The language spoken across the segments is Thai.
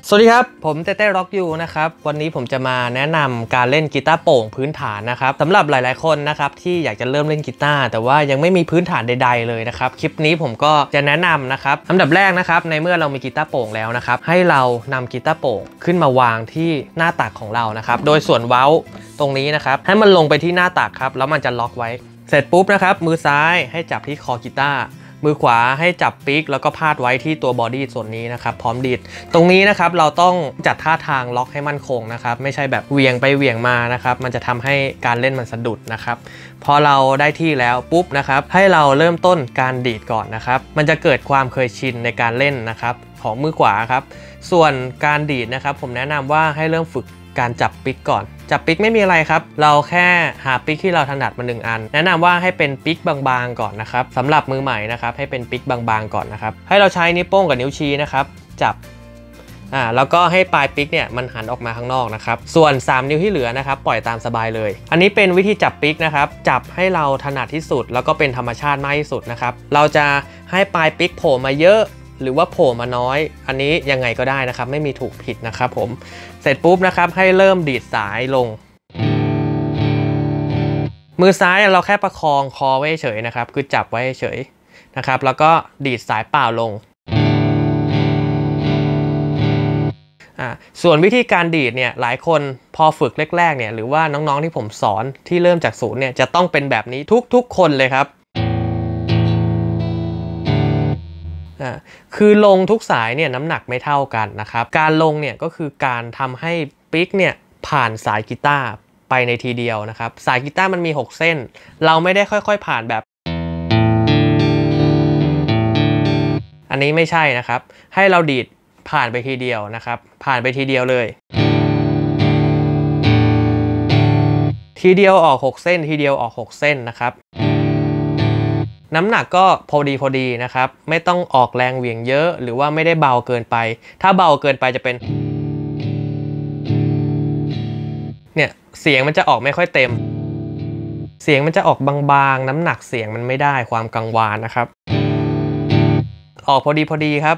สวัสดีครับผมเต้เต้ร็อกยูนะครับวันนี้ผมจะมาแนะนำการเล่นกีตาร์โปร่งพื้นฐานนะครับสำหรับหลายๆคนนะครับที่อยากจะเริ่มเล่นกีตาร์แต่ว่ายังไม่มีพื้นฐานใดๆเลยนะครับคลิปนี้ผมก็จะแนะนำนะครับอันดับแรกนะครับในเมื่อเรามีกีตาร์โปร่งแล้วนะครับให้เรานำกีตาร์โปร่งขึ้นมาวางที่หน้าตักของเรานะครับโดยส่วนเว้าตรงนี้นะครับให้มันลงไปที่หน้าตักครับแล้วมันจะล็อกไว้เสร็จปุ๊บนะครับมือซ้ายให้จับที่คอกีตาร์มือขวาให้จับปิกแล้วก็พาดไว้ที่ตัวบอดี้ส่วนนี้นะครับพร้อมดีดตรงนี้นะครับเราต้องจัดท่าทางล็อกให้มั่นคงนะครับไม่ใช่แบบเหวี่ยงไปเหวี่ยงมานะครับมันจะทำให้การเล่นมันสะดุดนะครับพอเราได้ที่แล้วปุ๊บนะครับให้เราเริ่มต้นการดีดก่อนนะครับมันจะเกิดความเคยชินในการเล่นนะครับของมือขวาครับส่วนการดีดนะครับผมแนะนำว่าให้เริ่มฝึกการจับปิกก่อนจับปิกไม่มีอะไรครับเราแค่หาปิกที่เราถนัดมา1อันแนะนำว่าให้เป็นปิกบางๆก่อนนะครับสำหรับมือใหม่นะครับให้เป็นปิกบางๆก่อนนะครับให้เราใช้นิ้วโป้งกับนิ้วชี้นะครับจับแล้วก็ให้ปลายปิกเนี่ยมันหันออกมาข้างนอกนะครับส่วน3นิ้วที่เหลือนะครับปล่อยตามสบายเลยอันนี้เป็นวิธีจับปิกนะครับจับให้เราถนัดที่สุดแล้วก็เป็นธรรมชาติมากที่สุดนะครับเราจะให้ปลายปิกโผล่มาเยอะหรือว่าโผล่มาน้อยอันนี้ยังไงก็ได้นะครับไม่มีถูกผิดนะครับผมเสร็จปุ๊บนะครับให้เริ่มดีดสายลงมือซ้ายเราแค่ประคองคอไว้เฉยนะครับคือจับไว้เฉยนะครับแล้วก็ดีดสายเปล่าลงส่วนวิธีการดีดเนี่ยหลายคนพอฝึกแรกๆเนี่ยหรือว่าน้องๆที่ผมสอนที่เริ่มจากศูนย์เนี่ยจะต้องเป็นแบบนี้ทุกๆคนเลยครับคือลงทุกสายเนี่ยน้ำหนักไม่เท่ากันนะครับการลงเนี่ยก็คือการทำให้ปิกเนี่ยผ่านสายกีตาร์ไปในทีเดียวนะครับสายกีตาร์มันมี6เส้นเราไม่ได้ค่อยๆผ่านแบบอันนี้ไม่ใช่นะครับให้เราดีดผ่านไปทีเดียวนะครับผ่านไปทีเดียวเลยทีเดียวออก6เส้นทีเดียวออก6เส้นนะครับน้ำหนักก็พอดีนะครับไม่ต้องออกแรงเหวี่ยงเยอะหรือว่าไม่ได้เบาเกินไปถ้าเบาเกินไปจะเป็นเนี่ยเสียงมันจะออกไม่ค่อยเต็มเสียงมันจะออกบางๆน้ำหนักเสียงมันไม่ได้ความกังวานนะครับออกพอดีครับ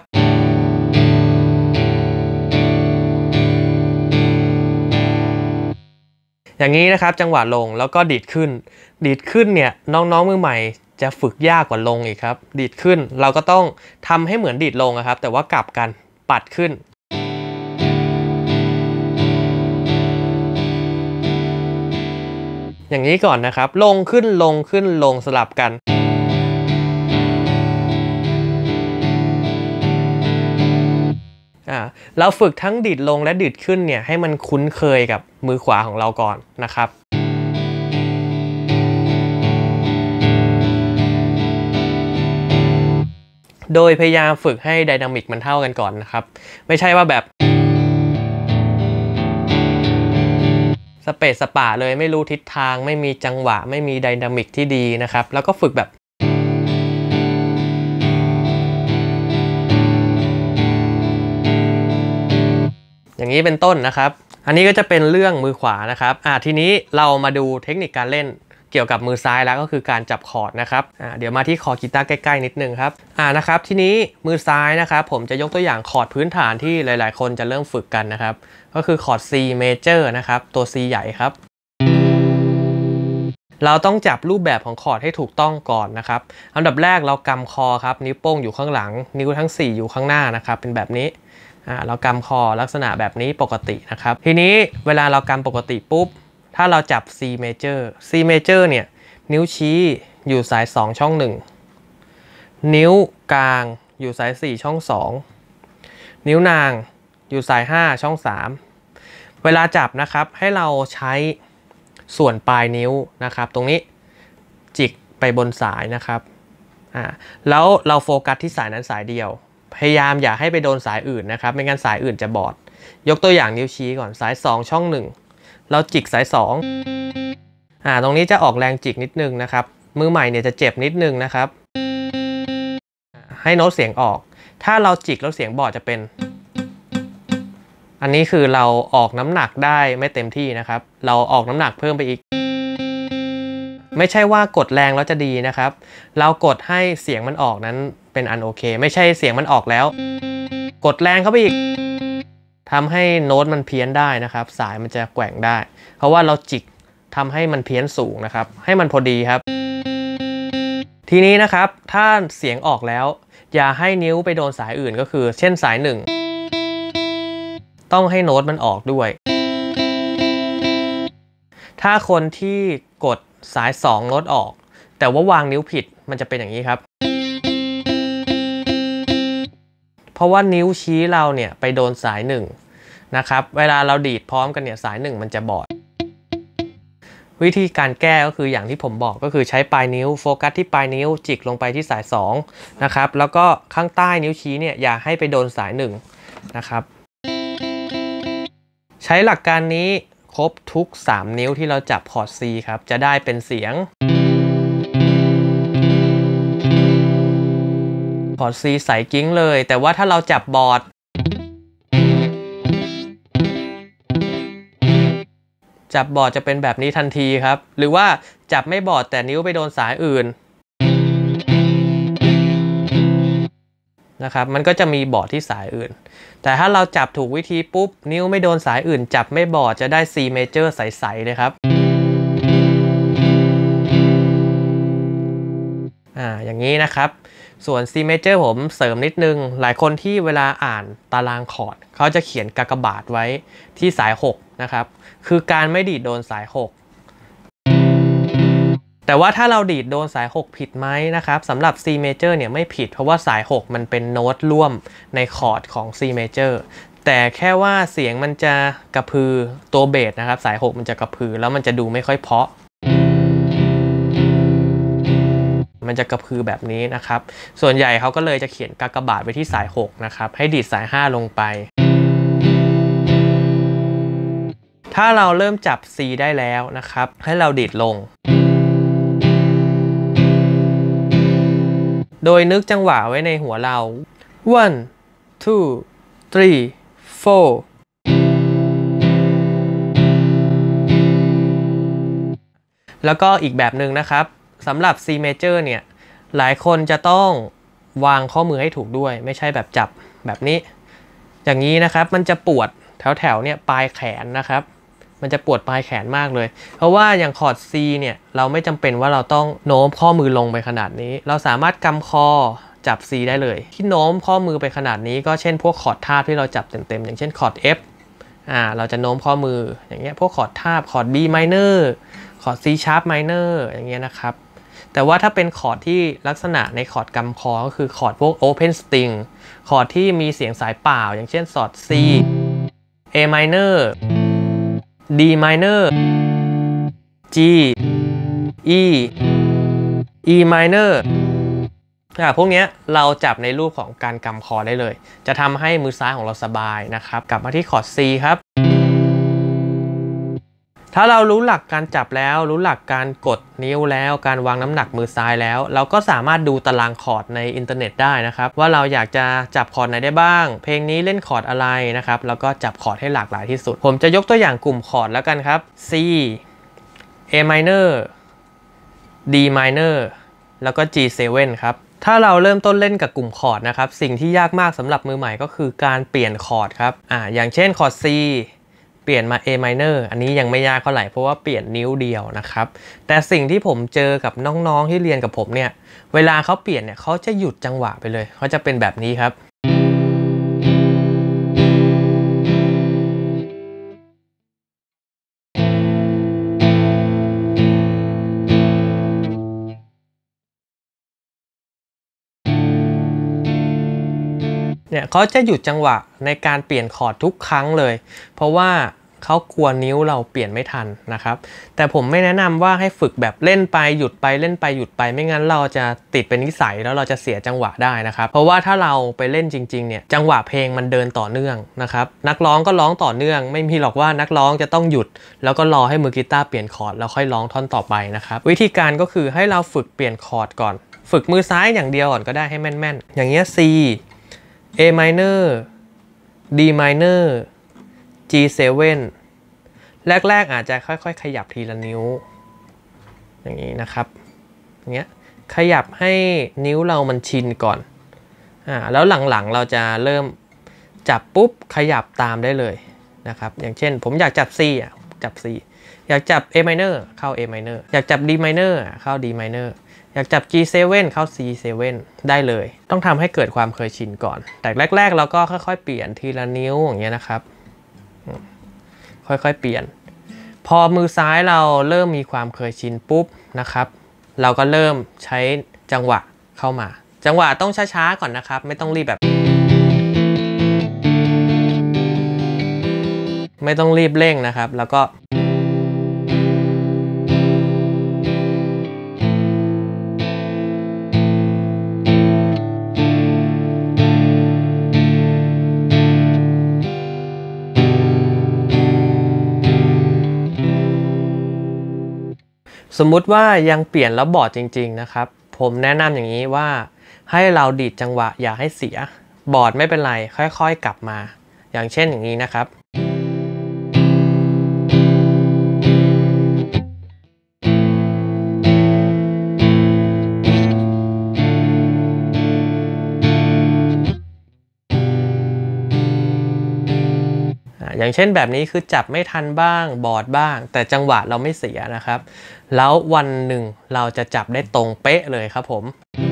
อย่างนี้นะครับจังหวะลงแล้วก็ดีดขึ้นเนี่ยน้องๆมือใหม่จะฝึกยากกว่าลงอีกครับดีดขึ้นเราก็ต้องทำให้เหมือนดีดลงนะครับแต่ว่ากลับกันปัดขึ้นอย่างนี้ก่อนนะครับลงขึ้นลงสลับกันเราฝึกทั้งดีดลงและดีดขึ้นเนี่ยให้มันคุ้นเคยกับมือขวาของเราก่อนนะครับโดยพยายามฝึกให้ไดนามิกมันเท่ากันก่อนนะครับไม่ใช่ว่าแบบสเปซสปะเลยไม่รู้ทิศทางไม่มีจังหวะไม่มีไดนามิกที่ดีนะครับแล้วก็ฝึกแบบอย่างนี้เป็นต้นนะครับอันนี้ก็จะเป็นเรื่องมือขวานะครับทีนี้เรามาดูเทคนิคการเล่นเกี่ยวกับมือซ้ายแล้วก็คือการจับคอร์ดนะครับเดี๋ยวมาที่คอกีตาร์ใกล้ๆนิดนึงครับนะครับทีนี้มือซ้ายนะครับผมจะยกตัวอย่างคอร์ดพื้นฐานที่หลายๆคนจะเริ่มฝึกกันนะครับก็คือคอร์ด C major นะครับตัว C ใหญ่ครับเราต้องจับรูปแบบของคอร์ดให้ถูกต้องก่อนนะครับอันดับแรกเรากำคอครับนิ้วโป้งอยู่ข้างหลังนิ้วทั้ง4อยู่ข้างหน้านะครับเป็นแบบนี้เรากำคอลักษณะแบบนี้ปกตินะครับทีนี้เวลาเรากำปกติปุ๊บถ้าเราจับ C major เนี่ยนิ้วชี้อยู่สาย2ช่อง1นิ้วกลางอยู่สาย4ช่อง2นิ้วนางอยู่สาย5ช่อง3เวลาจับนะครับให้เราใช้ส่วนปลายนิ้วนะครับตรงนี้จิกไปบนสายนะครับแล้วเราโฟกัสที่สายนั้นสายเดียวพยายามอย่าให้ไปโดนสายอื่นนะครับไม่งั้นสายอื่นจะบอดยกตัวอย่างนิ้วชี้ก่อนสาย2ช่อง1เราจิกสาย2ตรงนี้จะออกแรงจิกนิดนึงนะครับมือใหม่เนี่ยจะเจ็บนิดนึงนะครับให้โน้ตเสียงออกถ้าเราจิกแล้วเสียงบอดจะเป็นอันนี้คือเราออกน้ำหนักได้ไม่เต็มที่นะครับเราออกน้ำหนักเพิ่มไปอีกไม่ใช่ว่ากดแรงแล้วจะดีนะครับเรากดให้เสียงมันออกนั้นเป็นอันโอเคไม่ใช่เสียงมันออกแล้วกดแรงเข้าไปอีกทำให้โน้ตมันเพี้ยนได้นะครับสายมันจะแกว่งได้เพราะว่าเราจิกทำให้มันเพี้ยนสูงนะครับให้มันพอดีครับทีนี้นะครับถ้าเสียงออกแล้วอย่าให้นิ้วไปโดนสายอื่นก็คือเช่นสาย1ต้องให้โน้ตมันออกด้วยถ้าคนที่กดสาย2โน้ตออกแต่ว่าวางนิ้วผิดมันจะเป็นอย่างนี้ครับเพราะว่านิ้วชี้เราเนี่ยไปโดนสาย1นะครับเวลาเราดีดพร้อมกันเนี่ยสาย1มันจะบอดวิธีการแก้ก็คืออย่างที่ผมบอกก็คือใช้ปลายนิ้วโฟกัสที่ปลายนิ้วจิกลงไปที่สาย2นะครับแล้วก็ข้างใต้นิ้วชี้เนี่ยอย่าให้ไปโดนสาย1นะครับใช้หลักการนี้ครบทุก3นิ้วที่เราจับคอร์ด C ครับจะได้เป็นเสียงคอร์ด C ใสกิ้งเลยแต่ว่าถ้าเราจับบอร์ดจะเป็นแบบนี้ทันทีครับหรือว่าจับไม่บอร์ดแต่นิ้วไปโดนสายอื่นนะครับมันก็จะมีบอร์ดที่สายอื่นแต่ถ้าเราจับถูกวิธีปุ๊บนิ้วไม่โดนสายอื่นจับไม่บอร์ดจะได้ C major ใสๆเลยครับอย่างนี้นะครับส่วน C major ผมเสริมนิดนึงหลายคนที่เวลาอ่านตารางคอร์ดเขาจะเขียนกากบาทไว้ที่สาย6นะครับคือการไม่ดีดโดนสาย6แต่ว่าถ้าเราดีดโดนสาย6ผิดไหมนะครับสำหรับ C major เนี่ยไม่ผิดเพราะว่าสาย6มันเป็นโน้ตร่วมในคอร์ดของ C major แต่แค่ว่าเสียงมันจะกระพือตัวเบสนะครับสาย6มันจะกระพือแล้วมันจะดูไม่ค่อยเพราะมันจะกระพือแบบนี้นะครับส่วนใหญ่เขาก็เลยจะเขียนกากบาทไว้ที่สาย6นะครับให้ดีดสาย5ลงไปถ้าเราเริ่มจับ C ได้แล้วนะครับให้เราดีดลงโดยนึกจังหวะไว้ในหัวเรา 1 2 3 4แล้วก็อีกแบบหนึ่งนะครับสำหรับ C major เนี่ยหลายคนจะต้องวางข้อมือให้ถูกด้วยไม่ใช่แบบจับแบบนี้อย่างนี้นะครับมันจะปวดแถวเนี่ยปลายแขนนะครับมันจะปวดปลายแขนมากเลยเพราะว่าอย่างคอร์ด C เนี่ยเราไม่จำเป็นว่าเราต้องโน้มข้อมือลงไปขนาดนี้เราสามารถกำคอจับ C ได้เลยที่โน้มข้อมือไปขนาดนี้ก็เช่นพวกคอร์ดทาบที่เราจับเต็มๆอย่างเช่นคอร์ด F เราจะโน้มข้อมืออย่างเงี้ยพวกคอร์ดทาบคอร์ด B minor คอร์ด C sharp minor อย่างเงี้ยนะครับแต่ว่าถ้าเป็นคอร์ดที่ลักษณะในคอร์ดกำคอก็คือคอร์ดพวก open string คอร์ดที่มีเสียงสายเปล่าอย่างเช่นคอร์ด C A minor D minor G E E minor พวกนี้เราจับในรูปของการกำคอได้เลยจะทำให้มือซ้ายของเราสบายนะครับกลับมาที่คอร์ด C ครับถ้าเรารู้หลักการจับแล้วรู้หลักการกดนิ้วแล้วการวางน้ำหนักมือซ้ายแล้วเราก็สามารถดูตารางคอร์ดในอินเทอร์เน็ตได้นะครับว่าเราอยากจะจับคอร์ดไหนได้บ้างเพลงนี้เล่นคอร์ดอะไรนะครับแล้วก็จับคอร์ดให้หลากหลายที่สุดผมจะยกตัวอย่างกลุ่มคอร์ดแล้วกันครับ C A minor D minor แล้วก็ G7 ครับถ้าเราเริ่มต้นเล่นกับกลุ่มคอร์ดนะครับสิ่งที่ยากมากสำหรับมือใหม่ก็คือการเปลี่ยนคอร์ดครับอย่างเช่นคอร์ด C เปลี่ยนมา A minor อันนี้ยังไม่ยากเท่าไหร่เพราะว่าเปลี่ยนนิ้วเดียวนะครับแต่สิ่งที่ผมเจอกับน้องๆที่เรียนกับผมเนี่ยเวลาเขาเปลี่ยนเนี่ยเขาจะหยุดจังหวะไปเลยเขาจะเป็นแบบนี้ครับเนี่ยเขาจะหยุดจังหวะในการเปลี่ยนคอร์ดทุกครั้งเลยเพราะว่าเขากลัวนิ้วเราเปลี่ยนไม่ทันนะครับแต่ผมไม่แนะนำว่าให้ฝึกแบบเล่นไปหยุดไปเล่นไปหยุดไปไม่งั้นเราจะติดเป็นนิสัยแล้วเราจะเสียจังหวะได้นะครับเพราะว่าถ้าเราไปเล่นจริงๆเนี่ยจังหวะเพลงมันเดินต่อเนื่องนะครับนักร้องก็ร้องต่อเนื่องไม่มีหรอกว่านักร้องจะต้องหยุดแล้วก็รอให้มือกีตาร์เปลี่ยนคอร์ดแล้วค่อยร้องท่อนต่อไปนะครับวิธีการก็คือให้เราฝึกเปลี่ยนคอร์ดก่อนฝึกมือซ้ายอย่างเดียวก่อนก็ได้ให้แม่นๆอย่างเงี้ย C A minor D minor G7 แรกๆอาจจะค่อยๆขยับทีละนิ้วอย่างนี้นะครับอย่างเงี้ยขยับให้นิ้วเรามันชินก่อนแล้วหลังๆเราจะเริ่มจับปุ๊บขยับตามได้เลยนะครับอย่างเช่นผมอยากจับ C จับ C อยากจับ A minor เข้า A minor อยากจับ D minor เข้า D minor อยากจับ G7 เข้า C7 ได้เลยต้องทำให้เกิดความเคยชินก่อนแต่แรกๆเราก็ค่อยๆเปลี่ยนทีละนิ้วอย่างเงี้ยนะครับค่อยๆเปลี่ยนพอมือซ้ายเราเริ่มมีความเคยชินปุ๊บนะครับเราก็เริ่มใช้จังหวะเข้ามาจังหวะต้องช้าๆก่อนนะครับไม่ต้องรีบแบบไม่ต้องรีบเร่งนะครับแล้วก็สมมุติว่ายังเปลี่ยนแล้วบอร์ดจริงๆนะครับผมแนะนำอย่างนี้ว่าให้เราดีดจังหวะอย่าให้เสียบอร์ดไม่เป็นไรค่อยๆกลับมาอย่างเช่นอย่างนี้นะครับอย่างเช่นแบบนี้คือจับไม่ทันบ้างบอร์ดบ้างแต่จังหวะเราไม่เสียนะครับแล้ววันหนึ่งเราจะจับได้ตรงเป๊ะเลยครับผม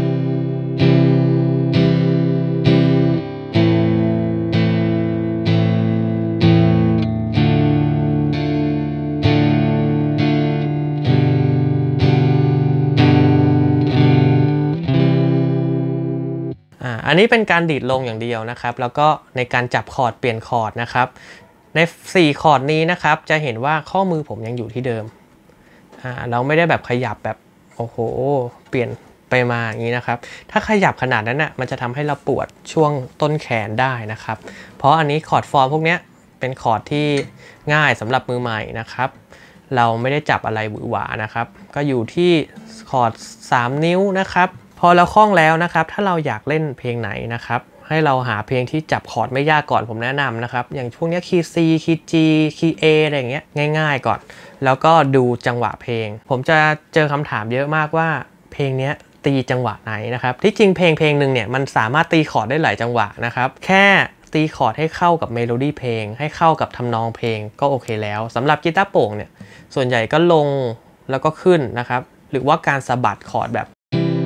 อันนี้เป็นการดีดลงอย่างเดียวนะครับแล้วก็ในการจับคอร์ดเปลี่ยนคอร์ดนะครับใน4คอร์ดนี้นะครับจะเห็นว่าข้อมือผมยังอยู่ที่เดิมเราไม่ได้แบบขยับแบบโอ้โหเปลี่ยนไปมาอย่างนี้นะครับถ้าขยับขนาดนั้นน่ะมันจะทำให้เราปวดช่วงต้นแขนได้นะครับเพราะอันนี้คอร์ดฟอร์มพวกนี้เป็นคอร์ดที่ง่ายสำหรับมือใหม่นะครับเราไม่ได้จับอะไรหวือหวานะครับก็อยู่ที่คอร์ด3นิ้วนะครับพอเราคล่องแล้วนะครับถ้าเราอยากเล่นเพลงไหนนะครับให้เราหาเพลงที่จับคอร์ดไม่ยากก่อนผมแนะนำนะครับอย่างพวกนี้คีย์ C คีย์ G คีย์ A อะไรอย่างเงี้ยง่ายๆก่อนแล้วก็ดูจังหวะเพลงผมจะเจอคำถามเยอะมากว่าเพลงนี้ตีจังหวะไหนนะครับที่จริงเพลงหนึ่งเนี่ยมันสามารถตีคอร์ดได้หลายจังหวะนะครับแค่ตีคอร์ดให้เข้ากับเมโลดี้เพลงให้เข้ากับทำนองเพลงก็โอเคแล้วสำหรับกีตาร์โปร่งเนี่ยส่วนใหญ่ก็ลงแล้วก็ขึ้นนะครับหรือว่าการสะบัดคอร์ดแบบ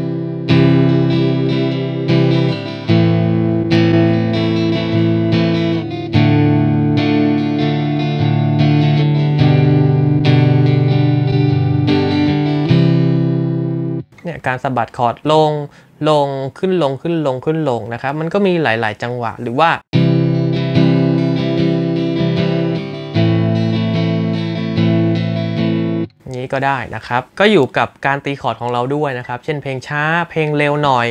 การสะบัดคอร์ดลงขึ้นลงขึ้นลงขึ้นลงนะครับมันก็มีหลายๆจังหวะหรือว่านี้ก็ได้นะครับก็อยู่กับการตีคอร์ดของเราด้วยนะครับเช่นเพลงช้าเพลงเร็วหน่อย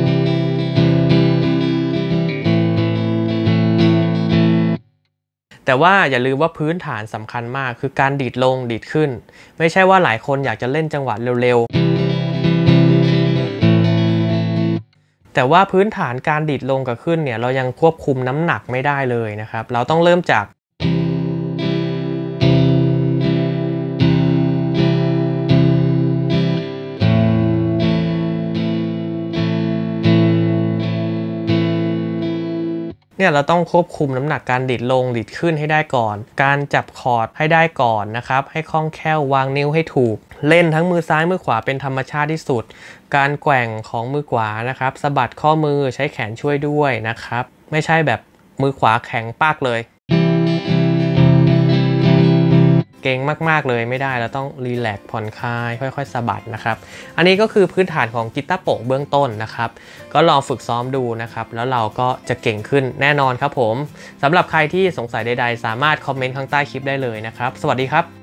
แต่ว่าอย่าลืมว่าพื้นฐานสำคัญมากคือการดีดลงดีดขึ้นไม่ใช่ว่าหลายคนอยากจะเล่นจังหวะเร็วๆแต่ว่าพื้นฐานการดีดลงกับขึ้นเนี่ยเรายังควบคุมน้ำหนักไม่ได้เลยนะครับเราต้องเริ่มจากเนี่ยเราต้องควบคุมน้ำหนักการดีดลงดีดขึ้นให้ได้ก่อนการจับคอร์ดให้ได้ก่อนนะครับให้คล่องแคล่ววางนิ้วให้ถูกเล่นทั้งมือซ้ายมือขวาเป็นธรรมชาติที่สุดการแกว่งของมือขวานะครับสะบัดข้อมือใช้แขนช่วยด้วยนะครับไม่ใช่แบบมือขวาแข็งปากเลยเก่งมากๆเลยไม่ได้เราต้องรีแลกซ์ผ่อนคลายค่อยๆสะบัดนะครับอันนี้ก็คือพื้นฐานของกีตาร์โปร่งเบื้องต้นนะครับก็ลองฝึกซ้อมดูนะครับแล้วเราก็จะเก่งขึ้นแน่นอนครับผมสำหรับใครที่สงสัยใดๆสามารถคอมเมนต์ข้างใต้คลิปได้เลยนะครับสวัสดีครับ